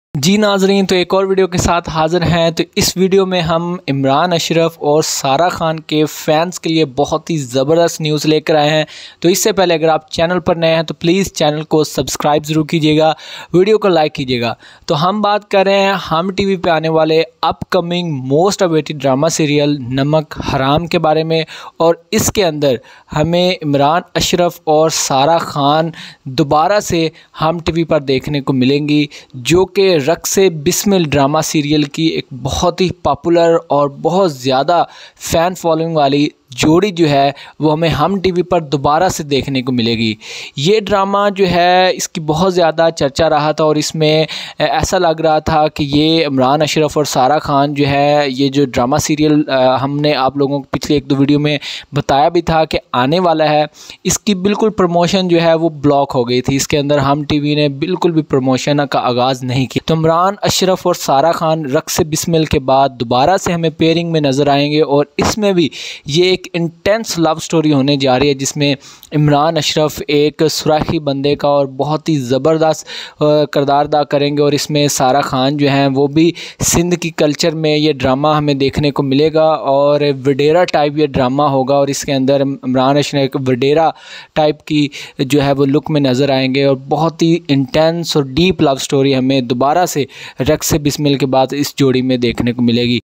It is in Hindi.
जी नाज़रीन, तो एक और वीडियो के साथ हाज़िर हैं। तो इस वीडियो में हम इमरान अशरफ और सारा खान के फैंस के लिए बहुत ही ज़बरदस्त न्यूज़ लेकर आए हैं। तो इससे पहले अगर आप चैनल पर नए हैं तो प्लीज़ चैनल को सब्सक्राइब ज़रूर कीजिएगा, वीडियो को लाइक कीजिएगा। तो हम बात कर रहे हैं हम टीवी पे आने वाले upcoming most awaited drama serial Namak Haraam के बारे में। और इसके अंदर हमें इमरान अशरफ और सारा खान दोबारा से हम टीवी पर देखने को मिलेंगी, जो कि रक्से बिस्मिल ड्रामा सीरियल की एक बहुत ही पॉपुलर और बहुत ज़्यादा फ़ैन फॉलोइंग वाली जोड़ी जो है वो हमें हम टीवी पर दोबारा से देखने को मिलेगी। ये ड्रामा जो है इसकी बहुत ज़्यादा चर्चा रहा था और इसमें ऐसा लग रहा था कि ये इमरान अशरफ और सारा खान जो है ये जो ड्रामा सीरियल हमने आप लोगों को पिछले एक दो वीडियो में बताया भी था कि आने वाला है, इसकी बिल्कुल प्रमोशन जो है वो ब्लॉक हो गई थी। इसके अंदर हम टीवी ने बिल्कुल भी प्रमोशन का आगाज़ नहीं किया। तो इमरान अशरफ और सारा खान रक्से बिस्मिल के बाद दोबारा से हमें पेयरिंग में नज़र आएंगे और इसमें भी ये एक इंटेंस लव स्टोरी होने जा रही है, जिसमें इमरान अशरफ एक सुराखी बंदे का और बहुत ही ज़बरदस्त किरदार अदा करेंगे। और इसमें सारा खान जो हैं वो भी सिंध की कल्चर में ये ड्रामा हमें देखने को मिलेगा और वडेरा टाइप ये ड्रामा होगा। और इसके अंदर इमरान अशरफ एक वडेरा टाइप की जो है वो लुक में नज़र आएंगे और बहुत ही इंटेंस और डीप लव स्टोरी हमें दोबारा से रक्से बिस्मिल के बाद इस जोड़ी में देखने को मिलेगी।